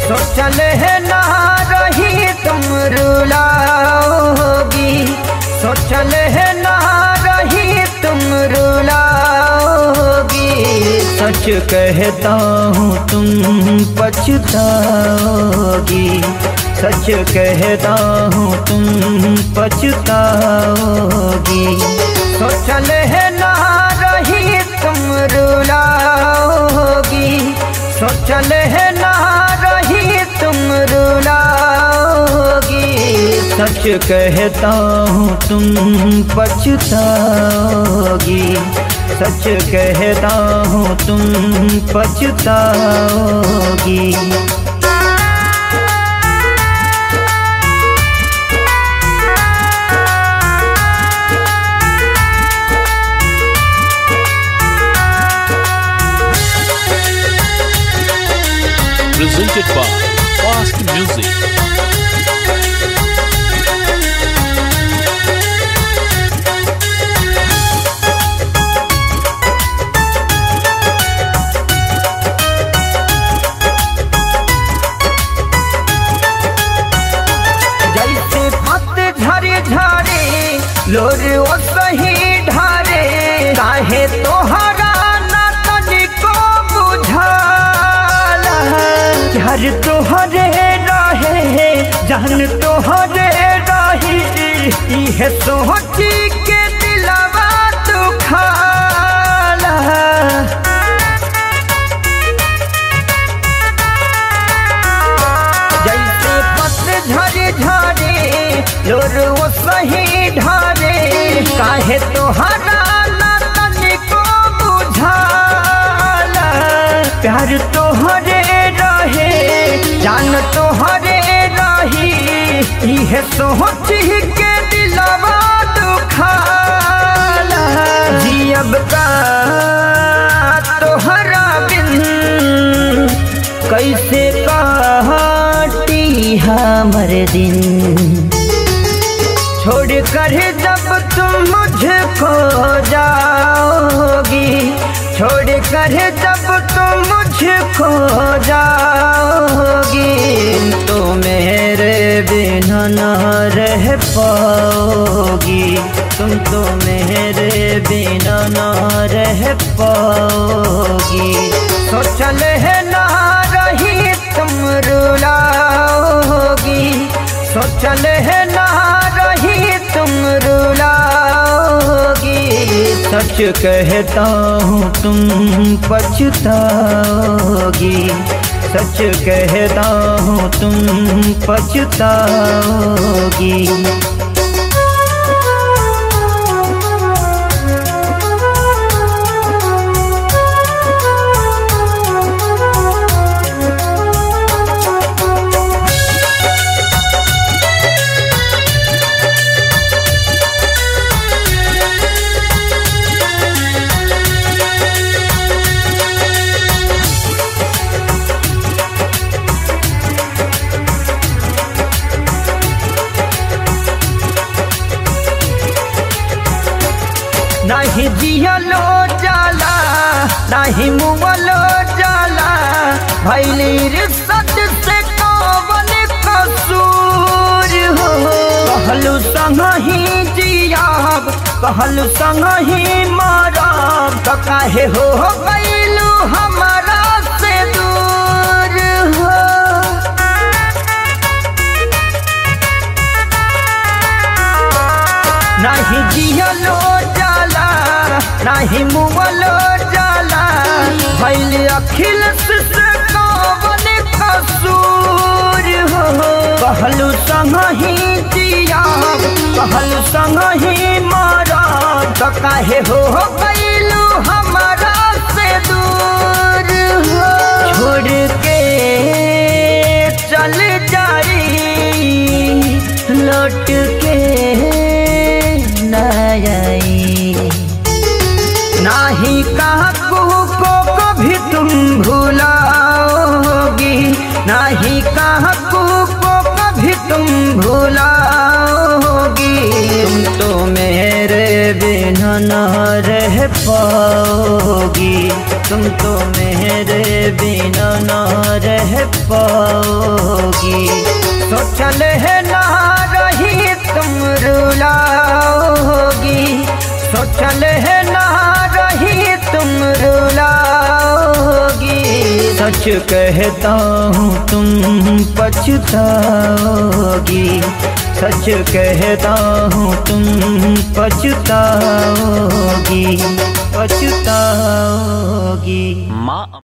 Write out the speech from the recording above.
सोचल है ना रही तुम रुलाओगी, सोचल है ना रही तुम रुलाओगी। सच कहता हूँ तुम पछताओगी, सच कहता हूँ तुम पछताओगी। सोचल है ना रही तुम रुलाओगी, सोचल है ना रही तुम रुलाओगी। सच कहता हूँ तुम पछताओगी, सच कहता हूँ तुम पछताओगी। Presented by Fast Music. जैसे पतझड़ झरे लोर वो सही ढारे, काहे तोहरा ना तनिको बुझाला। घर तोहरे रहे जान तोहरे रही, इहे सोची के दिलवा दुखाला। जैसे पतझड़ झरे लोर वो सही ढारे, काहे तोहरा ना तनिको बुझाला। प्यार तोहरे रहे जान तोहरे रही, इहे सोची के दिलवा दुखाला। जियब का तोहरा बिन कैसे काटी हमर दिन, छोड़ कर जब तुम मुझको जाओगी, छोड़ कर जब तुम मुझको जाओगी। तो मेरे बिना न रह पाओगी, तुम तो मेरे बिना न रह पाओगी। सोचल है ना रही तुम रुलाओगी, सोचल है ना रही तुम रुलाओगी। सच कहता हूँ तुम पछताओगी, सच कहता हूँ तुम पछताओगी। नहीं जियलो जाला नहीं मुवलो जाला, भैली रिश्त से कौन कसूर हो। कहलू संग ही जियाब कहलू संग ही मरब, तो काहे हो गइलू हमारा से दूर हो। नहीं जियलो जाला नहीं मुवलो जाला, भइल अखिल से कौन कसूर हो। कहलू संग ही जियाब कहलू संग ही मरब, तो काहे हो गइलू हमारा से दूर हो। छोड़ के चल जाई लौट के नहीं काकू को कभी तुम भुलाओगी, नहीं काकू को कभी तुम भुलाओगी। तुम तो मेरे बिना न रह पाओगी, तुम तो मेरे बिना ना रह पाओगी। सोचल है ना रही तुम रुलाओगी, सोचल है ना रही तुम रुलाओगी। सच कहता हूँ तुम पछताओगी, सच कहता हूँ तुम पछताओगी, पछताओगी। माँ